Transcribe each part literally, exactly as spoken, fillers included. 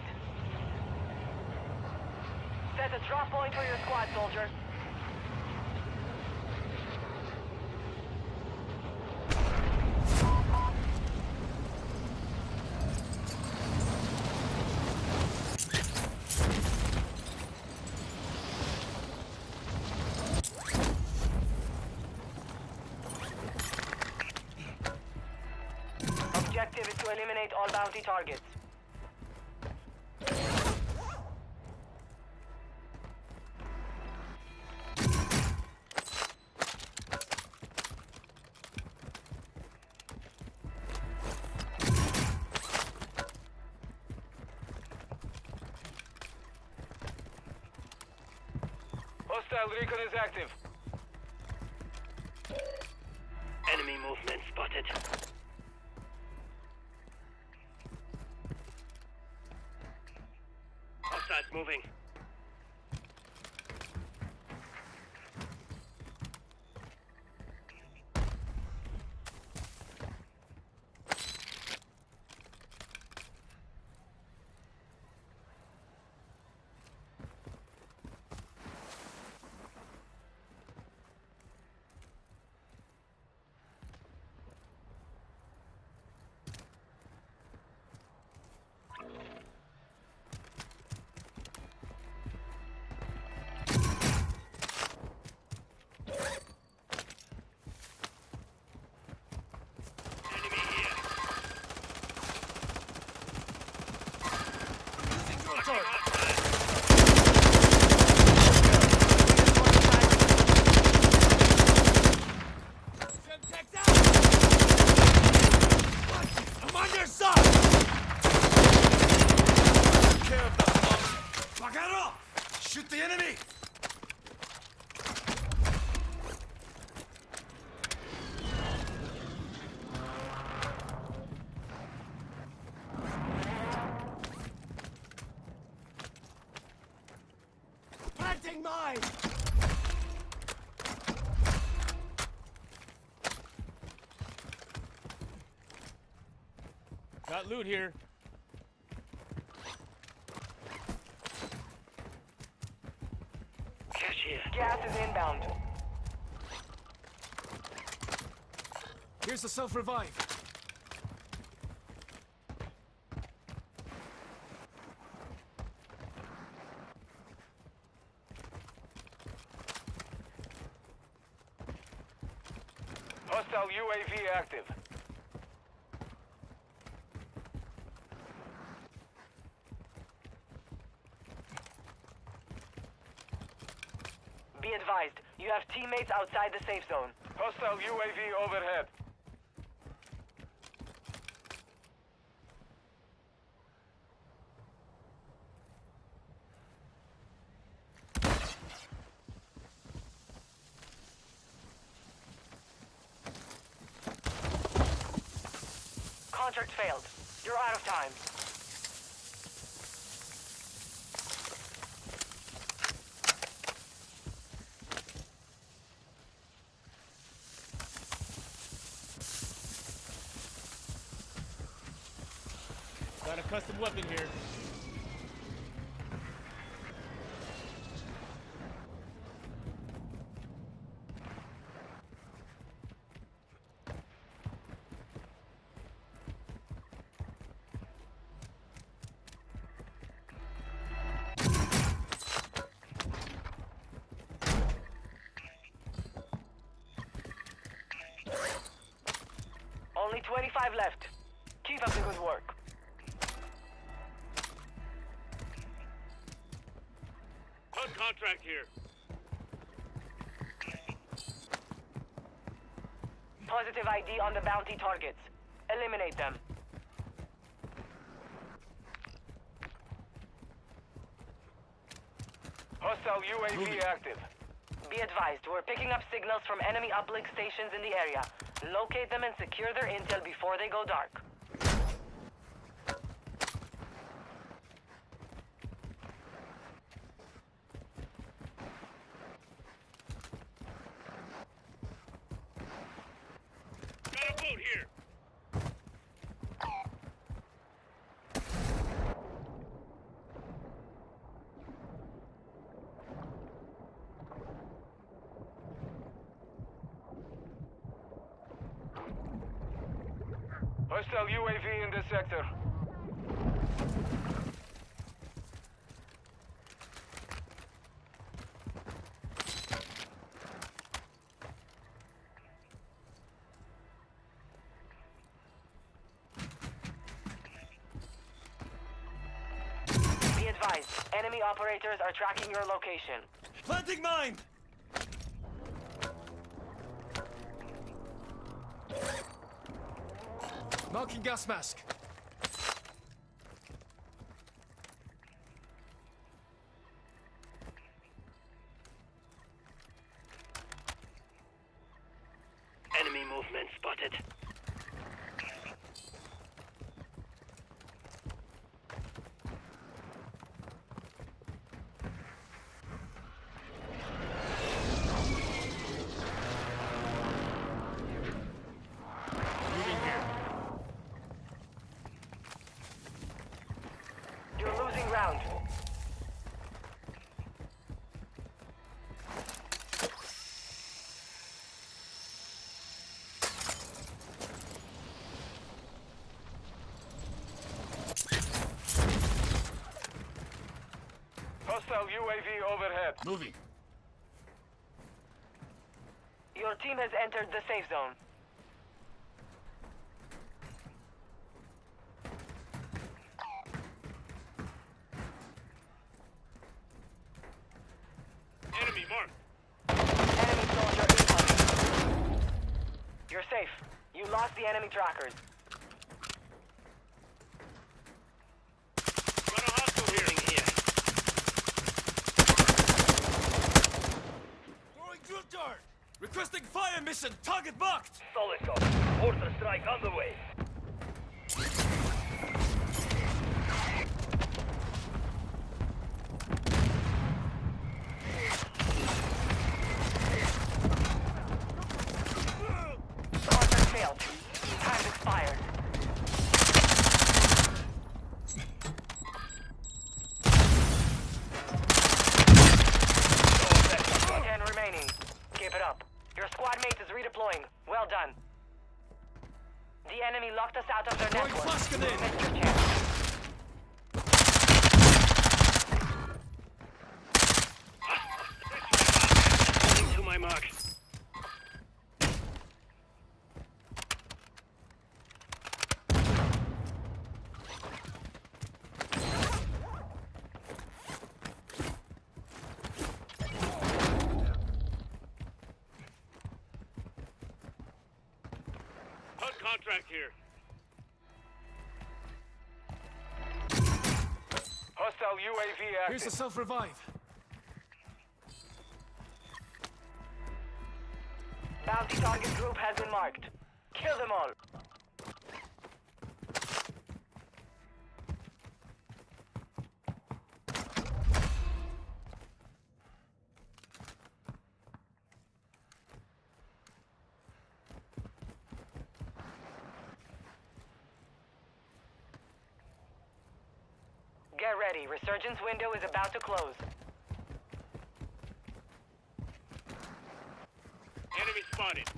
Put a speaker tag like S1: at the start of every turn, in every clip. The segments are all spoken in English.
S1: Set a drop point for your squad, soldier. Objective is to eliminate all bounty targets.
S2: Hostile recon is active.
S3: Enemy movement spotted. Hostiles moving.
S4: I'm on your side! Take care of the mob. Bagaro! Shoot the enemy! Planting mine!
S5: Got loot here.
S3: Cash here.
S1: Gas is inbound.
S4: Here's the self-revive.
S2: Hostile U A V active.
S1: Be advised, you have teammates outside the safe zone.
S2: Hostile U A V overhead.
S1: Contract failed. You're out of time.
S5: Got a custom weapon here.
S1: Only twenty-five left. Keep up the good work.
S3: On contract here.
S1: Positive I D on the bounty targets. Eliminate them.
S2: Hostile U A V active.
S1: Be advised, we're picking up signals from enemy uplink stations in the area. Locate them and secure their intel before they go dark.
S3: Got a boat here.
S2: Hostile U A V in this sector.
S1: Be advised, enemy operators are tracking your location.
S4: Planting mine! Marking gas mask.
S3: Enemy movement spotted.
S5: Moving here.
S1: You're losing ground.
S2: Hostile U A V overhead.
S4: Moving.
S1: Your team has entered the safe zone.
S3: Enemy marked.
S1: Enemy soldier incoming. You're safe. You lost the enemy trackers.
S3: Got a hostile here. here.
S4: Throwing drill dart. Requesting fire mission. Target marked.
S3: Solid copy. Mortar strike on the way.
S1: Contact failed. Time expired. Ten remaining. Keep it up. Your squad mate is redeploying. Well done. The enemy locked us out of their
S4: Throwing
S1: network.
S4: flash grenade.
S1: Missed your chance.
S3: Heading to my mark. Hud contract here.
S2: Hostile U A V
S4: Here's the
S2: active.
S4: self-revive.
S1: Bounty target group has been marked. Kill them all. Get ready. Resurgence window is about to close.
S3: Enemy spotted.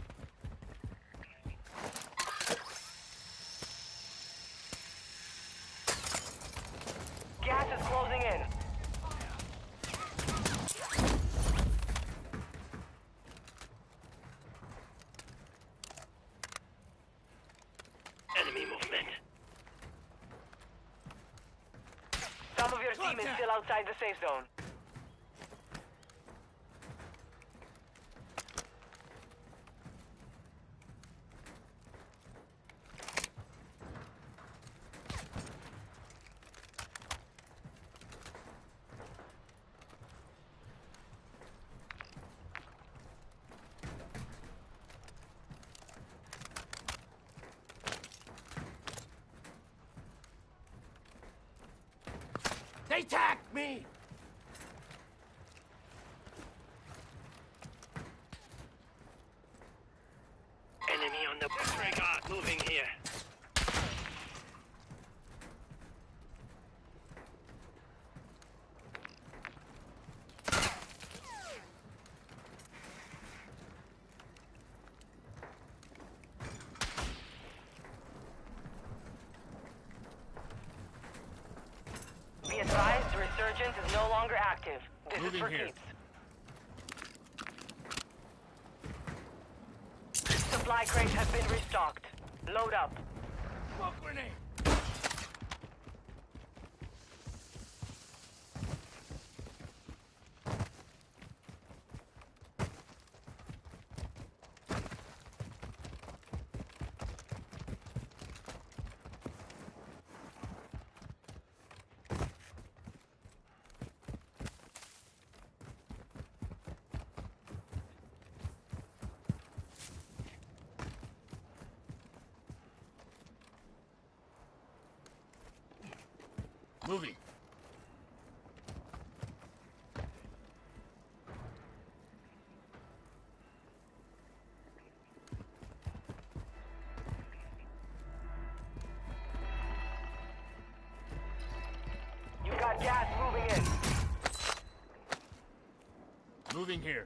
S1: Gas is closing in.
S3: Enemy movement.
S1: Some of your team is still outside the safe zone.
S4: They tagged me!
S3: Enemy on the disregard. Moving here.
S1: resurgence is no longer active. This
S5: Moving
S1: is for
S5: here.
S1: keeps. Supply crates have been restocked. Load up.
S4: Smoke grenade!
S5: Moving.
S1: You got gas moving in.
S5: Moving here.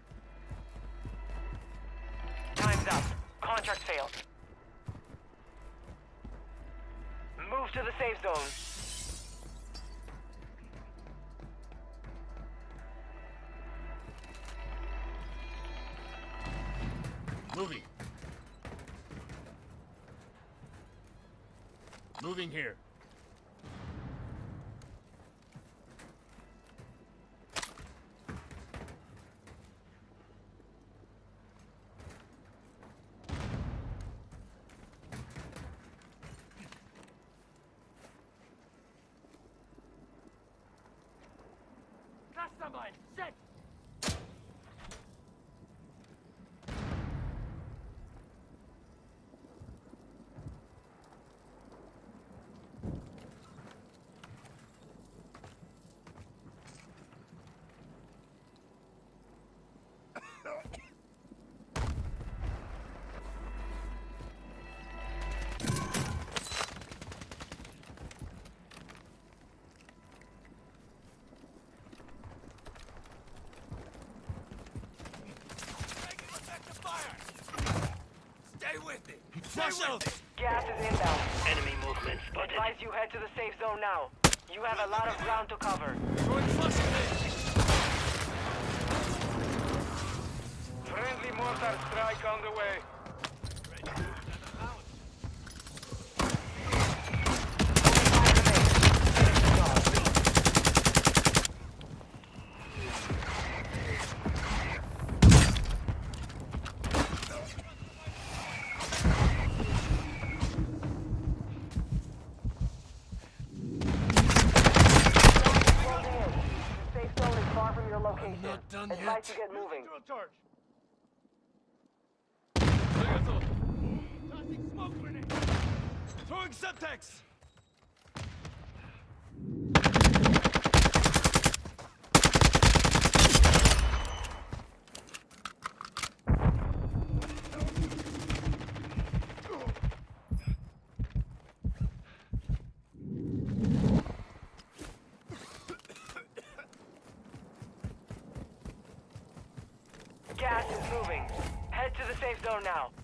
S1: Time's up. Contract failed. Move to the safe zone.
S5: Moving. Moving here.
S4: Cluster mine! Set! Stay with it! Stay with it!
S1: Gas is inbound.
S3: Enemy movement spotted.
S1: Advise you head to the safe zone now. You have a lot of ground to cover.
S4: Throwing flush grenade!
S2: Friendly mortar strike on the way.
S1: The safe zone is far from your location.
S4: not done
S1: Advise
S4: yet.
S1: you get moving.
S5: Charge.
S4: Tossing smoke grenade! Throwing Semtex!
S1: Gas is moving. Head to the safe zone now.